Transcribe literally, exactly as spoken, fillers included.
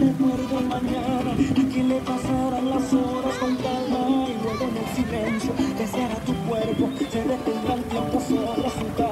recuerdo mañana y que le pasaran las horas con calma y luego en el silencio deseara tu cuerpo se detendrá el tiempo sobre su